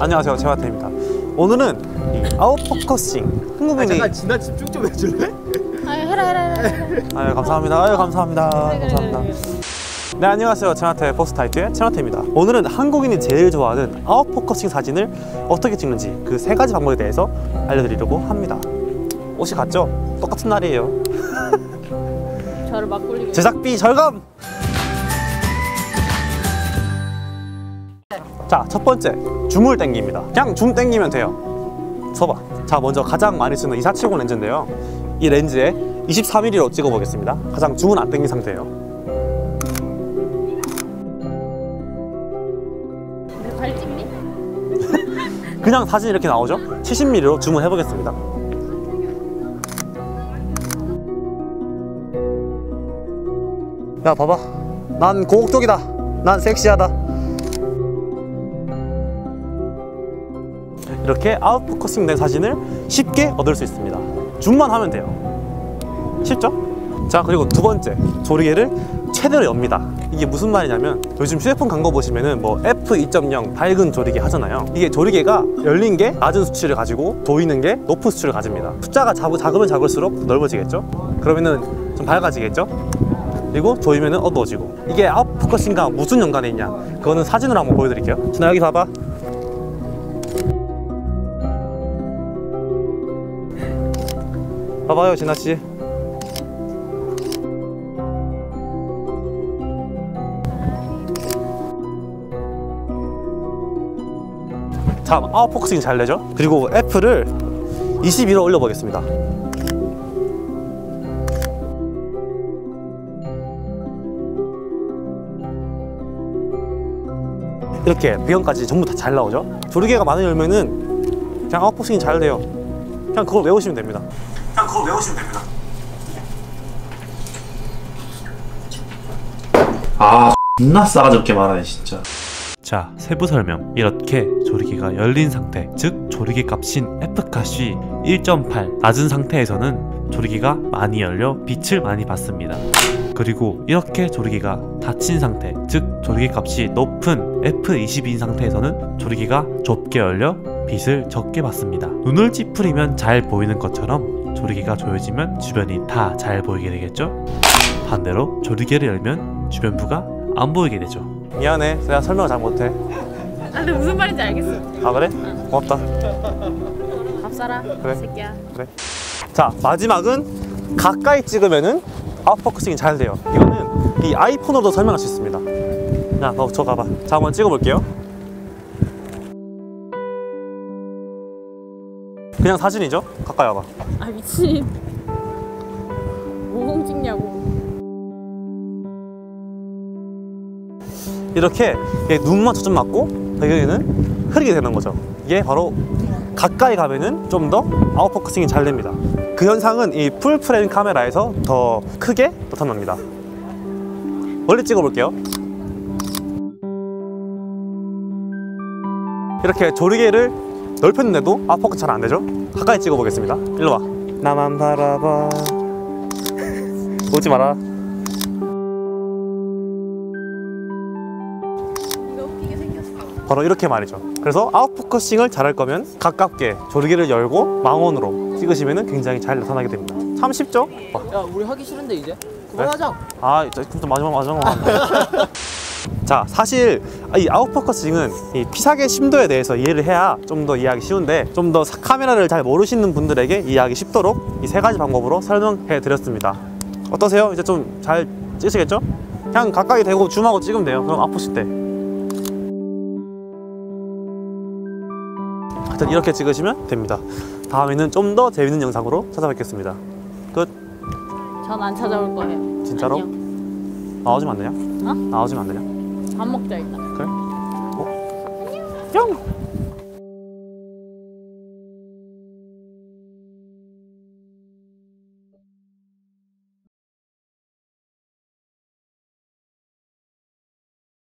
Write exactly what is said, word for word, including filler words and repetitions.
안녕하세요, 제마태입니다. 오늘은 이 아웃포커싱 한국인이. 아, 잠깐 지나 집중 좀 해줄래? 아유 해라 해라 해라. 아유 감사합니다. 아유 감사합니다. 그래, 그래, 감사합니다. 그래, 그래. 네, 안녕하세요, 제마태 포스타이트의 제마태입니다. 오늘은 한국인이 제일 좋아하는 아웃포커싱 사진을 어떻게 찍는지 그 세 가지 방법에 대해서 알려드리려고 합니다. 옷이 같죠? 똑같은 날이에요. 저를 막걸리 제작비 절감! 자, 첫 번째, 줌을 당깁니다. 그냥 줌 당기면 돼요. 서봐. 자, 먼저 가장 많이 쓰는 이사칠공 렌즈인데요. 이 렌즈에 이십사 밀리미터로 찍어보겠습니다. 가장 줌은 안 당긴 상태예요. 발 찍니? 그냥 사진 이렇게 나오죠? 칠십 밀리미터로 줌을 해보겠습니다. 야, 봐봐. 난 고혹적이다. 난 섹시하다. 이렇게 아웃포커싱 된 사진을 쉽게 얻을 수 있습니다. 줌만 하면 돼요. 쉽죠? 자, 그리고 두 번째, 조리개를 최대로 엽니다. 이게 무슨 말이냐면 요즘 휴대폰 광고 보시면은 뭐 에프 이 점 영 밝은 조리개 하잖아요. 이게 조리개가 열린 게 낮은 수치를 가지고 조이는 게 높은 수치를 가집니다. 숫자가 작, 작으면 작을수록 넓어지겠죠? 그러면은 좀 밝아지겠죠? 그리고 조이면은 어두워지고. 이게 아웃포커싱과 무슨 연관이 있냐? 그거는 사진으로 한번 보여드릴게요. 진아, 여기 봐봐. 봐봐요, 진아씨. 자, 아웃포커싱 잘 되죠? 그리고 F를 이십이로 올려보겠습니다. 이렇게 배경까지 전부 다 잘 나오죠? 조리개가 많이 열면은 그냥 아웃포커싱이 잘 돼요. 그냥 그걸 외우시면 됩니다. 그냥 그걸 외우시면 됩니다. 아, 존나 싸가지 없게 말하네 진짜. 자, 세부 설명. 이렇게 조리개가 열린 상태, 즉 조리개 값인 에프 값이 일 점 팔 낮은 상태에서는 조리개가 많이 열려 빛을 많이 받습니다. 그리고 이렇게 조리개가 닫힌 상태, 즉 조리개 값이 높은 에프 이십이인 상태에서는 조리개가 좁게 열려 빛을 적게 받습니다. 눈을 찌푸리면 잘 보이는 것처럼 조리개가 조여지면 주변이 다 잘 보이게 되겠죠? 반대로 조리개를 열면 주변부가 안 보이게 되죠. 미안해, 내가 설명을 잘 못해. 아 근데 무슨 말인지 알겠어. 아, 그래? 고맙다. 밥 사라. 그래. 새끼야. 그래. 자, 마지막은 가까이 찍으면은 아웃포커싱이 잘 돼요. 이거는 이 아이폰으로도 설명할 수 있습니다. 자, 저 가봐. 자, 한번 찍어볼게요. 그냥 사진이죠? 가까이 와봐. 아 미친. 뭐공 찍냐고. 이렇게 눈만 초점 맞고 배경에는 흐리게 되는 거죠. 이게 바로 가까이 가면은 좀 더 아웃포커싱이 잘 됩니다. 그 현상은 이 풀프레임 카메라에서 더 크게 나타납니다. 멀리 찍어볼게요. 이렇게 조리개를 넓혔는데도 아웃포커싱 잘 안 되죠? 가까이 찍어보겠습니다. 일로 와. 나만 바라봐. 오지 마라. 바로 이렇게 말이죠. 그래서 아웃포커싱을 잘할 거면 가깝게 조리개를 열고 망원으로 찍으시면 굉장히 잘 나타나게 됩니다. 참 쉽죠? 야, 우리 하기 싫은데 이제 그만하자. 네? 아, 좀 마지막 마지막 자, 사실 이 아웃포커싱은 이 피사계 심도에 대해서 이해를 해야 좀 더 이해하기 쉬운데, 좀 더 카메라를 잘 모르시는 분들에게 이해하기 쉽도록 이 세 가지 방법으로 설명해 드렸습니다. 어떠세요? 이제 좀 잘 찍으시겠죠? 그냥 가까이 대고 줌하고 찍으면 돼요. 그럼 아프실 때. 하여튼 이렇게 찍으시면 됩니다. 다음에는 좀 더 재밌는 영상으로 찾아뵙겠습니다. 끝. 전 안 찾아올 거예요. 진짜로? 안녕. 나오시면 안 되냐? 어? 나오시면 안 되냐? 밥 먹자 일단. 그래? 어? 뿅!